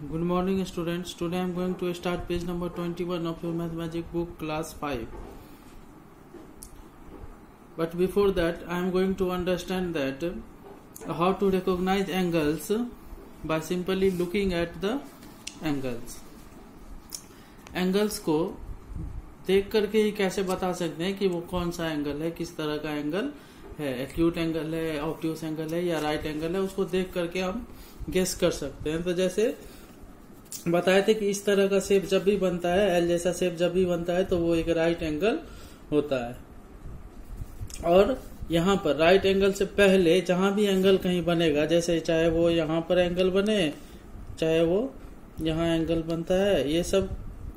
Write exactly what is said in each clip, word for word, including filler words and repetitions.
Good morning students. Today I am going to start page number twenty-one of your mathematics book class five. But before that I am going to understand that uh, how to recognize angles by simply looking at the angles. Angles को देख करके ही कैसे बता सकते हैं कि वो कौन सा एंगल है, किस तरह का एंगल है, एक्यूट एंगल है, ऑब्ट्यूस एंगल है या राइट एंगल है, उसको देख करके हम गेस कर सकते हैं। तो जैसे बताए थे कि इस तरह का शेप जब भी बनता है, एल जैसा शेप जब भी बनता है तो वो एक राइट एंगल होता है। और यहाँ पर राइट एंगल से पहले जहां भी एंगल कहीं बनेगा, जैसे चाहे वो यहाँ पर एंगल बने, चाहे वो यहाँ एंगल बनता है, ये सब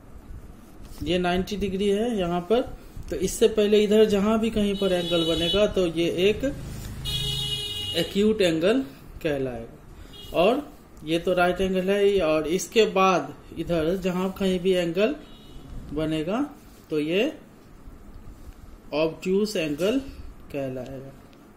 ये नब्बे डिग्री है यहाँ पर, तो इससे पहले इधर जहां भी कहीं पर एंगल बनेगा तो ये एक एक्यूट एंगल कहलाएगा। और ये तो राइट एंगल है ही, और इसके बाद इधर जहां कहीं भी एंगल बनेगा तो ये ऑब्ट्यूस एंगल कहलाएगा।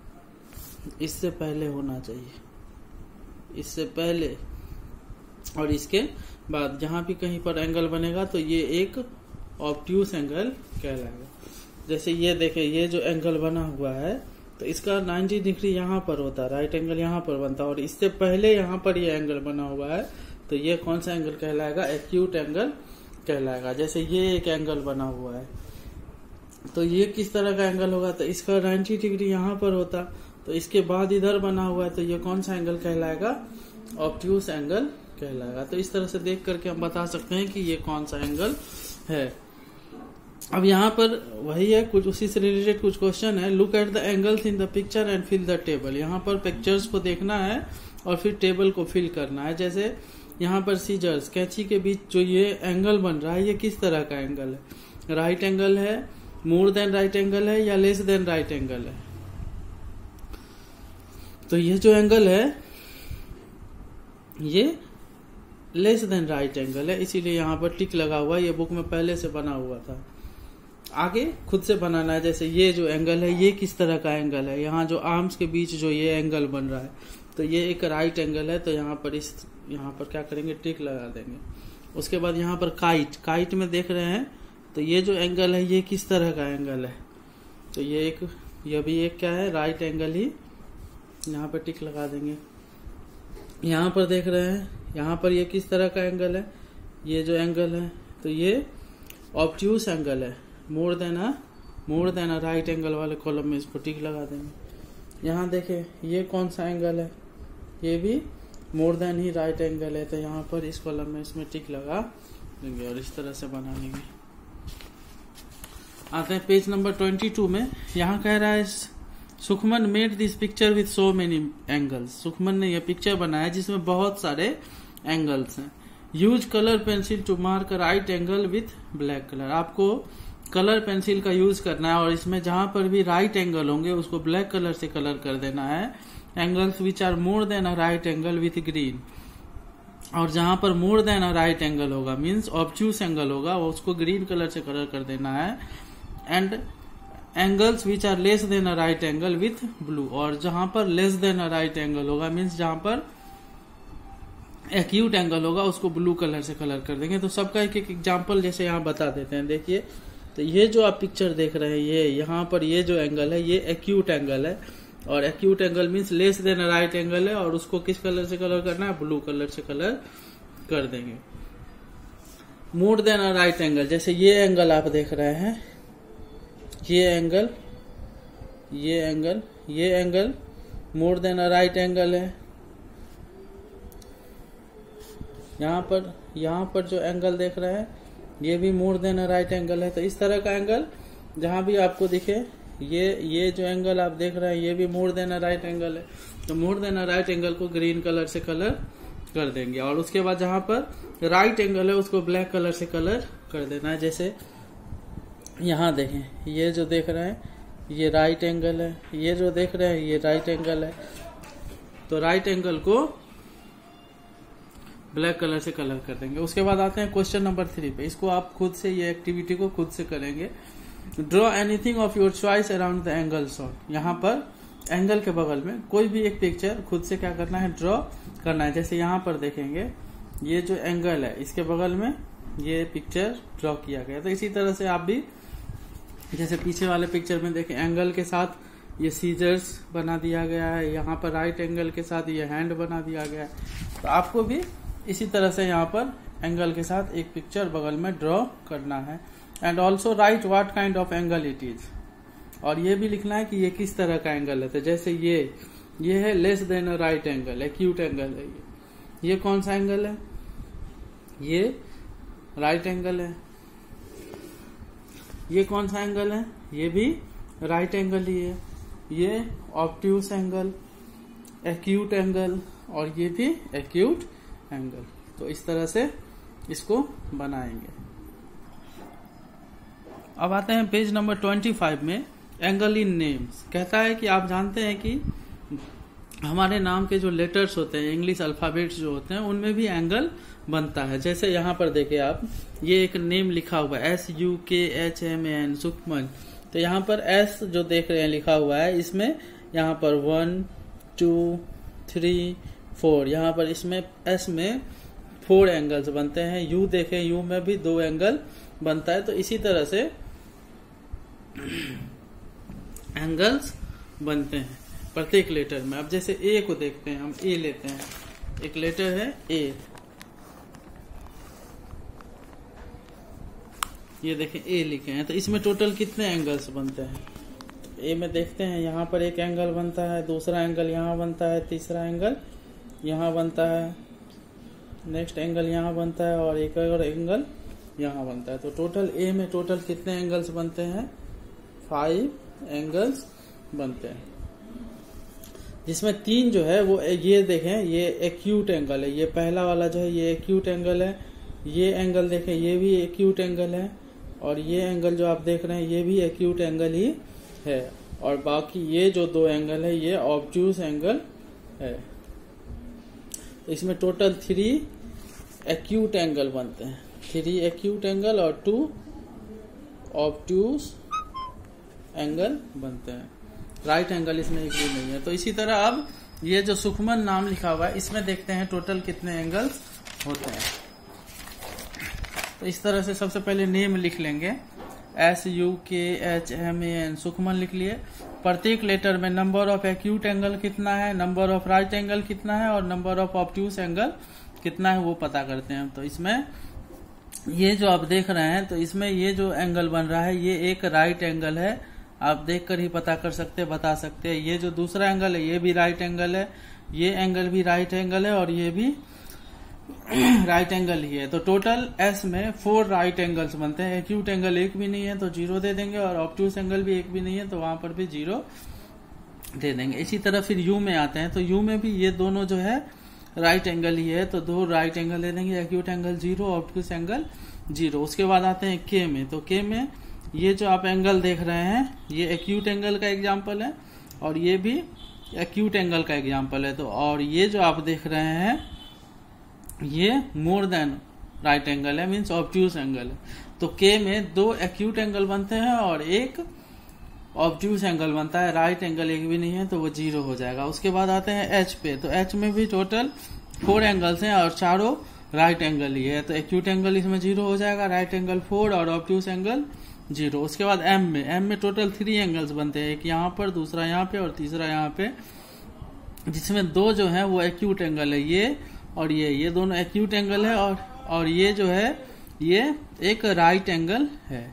इससे पहले होना चाहिए, इससे पहले और इसके बाद जहां भी कहीं पर एंगल बनेगा तो ये एक ऑब्ट्यूस एंगल कहलाएगा। जैसे ये देखे, ये जो एंगल बना हुआ है तो इसका नब्बे डिग्री यहाँ पर होता है, राइट एंगल यहाँ पर बनता है, और इससे पहले यहाँ पर ये एंगल बना हुआ है तो ये कौन सा एंगल कहलाएगा? एक्यूट एंगल कहलाएगा। जैसे ये एक एंगल बना हुआ है तो ये किस तरह का एंगल होगा? तो इसका नब्बे डिग्री यहाँ पर होता, तो इसके बाद इधर बना हुआ है तो ये कौन सा एंगल कहलाएगा? ऑब्ट्यूस एंगल कहलाएगा। तो इस तरह से देख करके हम बता सकते हैं कि ये कौन सा एंगल है। अब यहाँ पर वही है, कुछ उसी से रिलेटेड कुछ क्वेश्चन है। Look at the angles in the picture and fill the table. यहाँ पर पिक्चर्स को देखना है और फिर टेबल को फिल करना है। जैसे यहाँ पर सीजर्स, कैंची के बीच जो ये एंगल बन रहा है, ये किस तरह का एंगल है? राइट एंगल है, मोर देन राइट एंगल है या लेस देन राइट एंगल है? तो ये जो एंगल है ये लेस देन राइट एंगल है, इसीलिए यहाँ पर टिक लगा हुआ है। ये बुक में पहले से बना हुआ था, आगे खुद से बनाना है। जैसे ये जो एंगल है ये किस तरह का एंगल है? यहाँ जो आर्म्स के बीच जो ये एंगल बन रहा है तो ये एक राइट एंगल है, तो यहाँ पर इस यहाँ पर क्या करेंगे? टिक लगा देंगे। उसके बाद यहाँ पर काइट, काइट में देख रहे हैं तो ये जो एंगल है ये किस तरह का एंगल है? तो ये एक, ये भी एक क्या है? राइट एंगल ही, यहाँ पर टिक लगा देंगे। यहाँ पर देख रहे हैं, यहाँ पर ये किस तरह का एंगल है? ये जो एंगल है तो ये ऑब्ट्यूस एंगल है, more than a more than a right angle वाले कॉलम में इसको टिक लगा देंगे। यहाँ देखें ये कौन सा एंगल है? ये भी मोर देन ही राइट एंगल है, तो यहाँ पर इस कॉलम में इसमें टिक लगा देंगे और इस तरह से बना लेंगे। आते हैं पेज नंबर ट्वेंटी टू में। यहाँ कह रहा है Sukhman made this picture with so many angles. Sukhman ने यह पिक्चर बनाया जिसमें बहुत सारे एंगल्स हैं। Use colour pencil to mark right angle with black colour. आपको कलर पेंसिल का यूज करना है और इसमें जहां पर भी राइट एंगल होंगे उसको ब्लैक कलर से कलर कर देना है। Angles which are more than a right angle with green. और जहां पर more than a right angle होगा, मीन्स ऑब्ट्यूस एंगल होगा, वो उसको ग्रीन कलर से कलर कर देना है। And angles which are less than a right angle with blue. और जहां पर less than a right angle होगा, मीन्स जहां पर एक्यूट एंगल होगा, उसको ब्लू कलर से कलर कर देंगे। तो सबका एक एक एग्जाम्पल जैसे यहाँ बता देते हैं। देखिए, तो ये जो आप पिक्चर देख रहे हैं, ये यहाँ पर ये जो एंगल है ये एक्यूट एंगल है, और acute angle means less than a right angle है, और उसको किस कलर से कलर करना है? ब्लू कलर से कलर कर देंगे। More than a right angle, जैसे ये एंगल आप देख रहे हैं, ये एंगल, ये एंगल, ये angle more than a right angle है। यहाँ पर यहाँ पर जो एंगल देख रहे हैं ये भी more than a right angle है। तो इस तरह का एंगल जहां भी आपको दिखे, ये ये जो एंगल आप देख रहे हैं ये भी more than a right angle है, तो more than a right angle को ग्रीन कलर से कलर कर देंगे। और उसके बाद जहां पर राइट एंगल है उसको ब्लैक कलर से कलर कर देना है। जैसे यहाँ देखें, ये जो देख रहे हैं ये राइट एंगल है, ये जो देख रहे हैं ये राइट एंगल है, तो राइट एंगल को ब्लैक कलर से कलर कर देंगे। उसके बाद आते हैं क्वेश्चन नंबर थ्री पे। इसको आप खुद से, ये एक्टिविटी को खुद से करेंगे। Draw anything of your choice around the angle shot. यहाँ पर एंगल के बगल में कोई भी एक पिक्चर खुद से क्या करना है? ड्रॉ करना है। जैसे यहाँ पर देखेंगे ये जो एंगल है इसके बगल में ये पिक्चर ड्रॉ किया गया। तो इसी तरह से आप भी जैसे पीछे वाले पिक्चर में देखें, एंगल के साथ ये सीजर्स बना दिया गया है, यहाँ पर राइट एंगल के साथ ये हैंड बना दिया गया है। तो आपको भी इसी तरह से यहाँ पर एंगल के साथ एक पिक्चर बगल में ड्रॉ करना है। And also write what kind of angle it is, और ये भी लिखना है कि ये किस तरह का एंगल है। तो जैसे ये ये है less than a right angle, acute angle है ये। ये कौन सा एंगल है? ये राइट एंगल है। ये कौन सा एंगल है? ये भी राइट एंगल ही है। ये ऑब्ट्यूस एंगल, एक्यूट एंगल, और ये भी एक्यूट एंगल। तो इस तरह से इसको बनाएंगे। अब आते हैं पेज नंबर पच्चीस में, एंगल इन नेम्स। कहता है कि आप जानते हैं कि हमारे नाम के जो लेटर्स होते हैं, इंग्लिश अल्फाबेट्स जो होते हैं, उनमें भी एंगल बनता है। जैसे यहाँ पर देखिए आप, ये एक नेम लिखा हुआ है S U K H M N, Sukhman. तो यहाँ पर एस जो देख रहे हैं लिखा हुआ है, इसमें यहाँ पर वन टू थ्री फोर, यहाँ पर इसमें एस में फोर एंगल्स बनते हैं। यू देखें, यू में भी दो एंगल बनता है। तो इसी तरह से एंगल्स बनते हैं प्रत्येक लेटर में। अब जैसे ए को देखते हैं, हम ए लेते हैं, एक लेटर है ए, ये देखें ए लिखे हैं। तो इसमें टोटल कितने एंगल्स बनते हैं? ए में देखते हैं, यहाँ पर एक एंगल बनता है, दूसरा एंगल यहाँ बनता है, तीसरा एंगल यहाँ बनता है, नेक्स्ट एंगल यहाँ बनता है, और एक और एंगल यहाँ बनता है। तो टोटल ए में टोटल कितने एंगल्स बनते हैं? फाइव एंगल्स बनते हैं, जिसमें तीन जो है वो ये देखें, ये एक्यूट एंगल है। ये पहला वाला जो है ये एक्यूट एंगल है। ये एंगल देखें, ये भी एक्यूट एंगल है, और ये एंगल जो आप देख रहे हैं ये भी एक्यूट एंगल ही है। और बाकी ये जो दो एंगल है ये ऑब्ट्यूस एंगल है। इसमें टोटल थ्री एक्यूट एंगल बनते हैं, थ्री एक्यूट एंगल और टू ऑब्ट्यूस एंगल बनते हैं। राइट एंगल इसमें एक भी नहीं है। तो इसी तरह अब ये जो सुखमन नाम लिखा हुआ है, इसमें देखते हैं टोटल कितने एंगल्स होते हैं। तो इस तरह से सबसे पहले नेम लिख लेंगे, S U K H M A N, Sukhman लिख लिए। प्रत्येक लेटर में नंबर ऑफ एक्यूट एंगल कितना है, नंबर ऑफ राइट एंगल कितना है, और नंबर ऑफ ऑब्ट्यूस एंगल कितना है वो पता करते हैं। तो इसमें ये जो आप देख रहे हैं, तो इसमें ये जो एंगल बन रहा है ये एक राइट एंगल है। आप देखकर ही पता कर सकते हैं, बता सकते हैं। ये जो दूसरा एंगल है ये भी राइट एंगल है, ये एंगल भी राइट एंगल है, और ये भी राइट एंगल ही है। तो टोटल एस में फोर राइट एंगल्स बनते हैं। एक्यूट एंगल एक भी नहीं है तो जीरो दे देंगे, और ऑब्ट्यूस एंगल भी एक भी नहीं है तो वहां पर भी जीरो दे देंगे। इसी तरह फिर यू में आते हैं, तो यू में भी ये दोनों जो है राइट एंगल ही है, तो दो राइट एंगल दे देंगे, acute angle zero, obtuse angle zero. उसके बाद आते हैं के में, तो के में ये जो आप एंगल देख रहे हैं ये एक्यूट एंगल का एग्जाम्पल है, और ये भी एक्यूट एंगल का एग्जाम्पल है। तो और ये जो आप देख रहे हैं ये मोर देन राइट एंगल है, मीन्स ऑब्ट्यूस एंगल है। तो के में दो एक्यूट एंगल बनते हैं और एक ऑब्ट्यूस एंगल बनता है। राइट एंगल एक भी नहीं है तो वो जीरो हो जाएगा। उसके बाद आते हैं एच पे, तो एच में भी टोटल फोर एंगल्स हैं और चारों राइट एंगल ही है। तो एक्यूट एंगल इसमें जीरो हो जाएगा, राइट एंगल फोर और ऑब्ट्यूस एंगल जीरो। उसके बाद एम में, एम में टोटल थ्री एंगल्स बनते हैं, एक यहाँ पर, दूसरा यहाँ पे और तीसरा यहाँ पे, जिसमें दो जो है वो एक्यूट एंगल है, ये और ये ये दोनों एक्यूट एंगल है, और और ये जो है ये एक राइट एंगल है।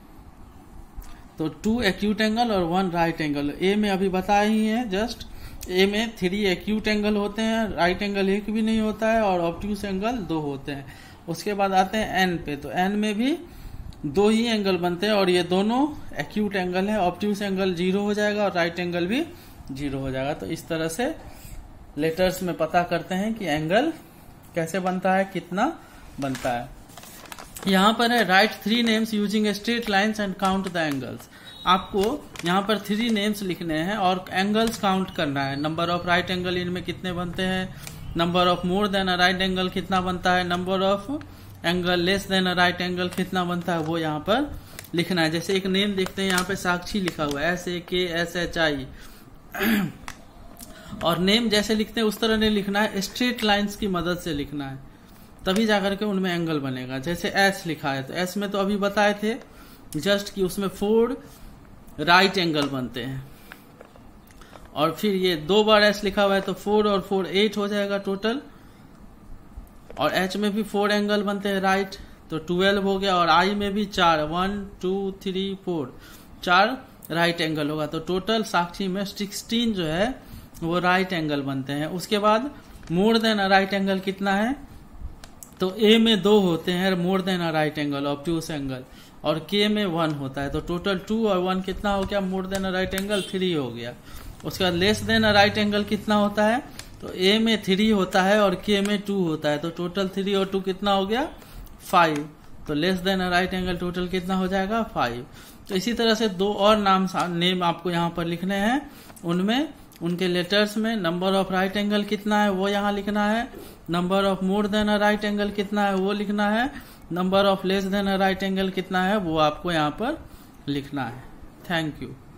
तो टू एक्यूट एंगल और वन राइट एंगल। ए में अभी बताया ही है जस्ट, ए में थ्री एक्यूट एंगल होते हैं, राइट एंगल एक भी नहीं होता है, और ऑब्ट्यूस एंगल दो होते हैं। उसके बाद आते हैं एन पे, तो एन में भी दो ही एंगल बनते हैं और ये दोनों एक्यूट एंगल है। ऑब्ट्यूस एंगल जीरो हो जाएगा और राइट एंगल भी जीरो हो जाएगा। तो इस तरह से लेटर्स में पता करते हैं कि एंगल कैसे बनता है, कितना बनता है। यहाँ पर है write three names using straight lines and count the angles. आपको यहाँ पर थ्री नेम्स लिखने हैं और एंगल्स काउंट करना है। नंबर ऑफ राइट एंगल इनमें कितने बनते हैं, number of more than a right angle कितना बनता है, number of angle less than a right angle कितना बनता है, वो यहाँ पर लिखना है। जैसे एक नेम देखते हैं यहाँ पे साक्षी लिखा हुआ है, एस ए के एस एच आई, और नेम जैसे लिखते हैं उस तरह नहीं लिखना है, स्ट्रेट लाइन्स की मदद से लिखना है। तभी जाकर के उनमें एंगल बनेगा। जैसे एस लिखा है तो एस में तो अभी बताए थे जस्ट कि उसमें फोर राइट एंगल बनते हैं, और फिर ये दो बार एस लिखा हुआ है तो फोर और फोर एट हो जाएगा टोटल, और एच में भी फोर एंगल बनते हैं राइट तो ट्वेल्व हो गया, और आई में भी चार, वन टू थ्री फोर, चार राइट एंगल होगा तो टोटल साक्षी में सिक्सटीन जो है वो राइट एंगल बनते हैं। उसके बाद more than a right angle कितना है, तो ए में दो होते हैं more than a right angle obtuse angle, और के में वन होता है तो टोटल टू और वन कितना हो गया, more than a right angle three हो गया। उसके बाद less than a right angle कितना होता है, तो ए में थ्री होता है और के में टू होता है तो टोटल थ्री और टू कितना हो गया, फाइव। तो less than a right angle total कितना हो जाएगा, फाइव। तो इसी तरह से दो और नाम नेम आपको यहाँ पर लिखने हैं, उनमें उनके लेटर्स में नंबर ऑफ राइट एंगल कितना है वो यहाँ लिखना है, number of more than a right angle कितना है वो लिखना है, number of less than a right angle कितना है वो आपको यहाँ पर लिखना है। Thank you.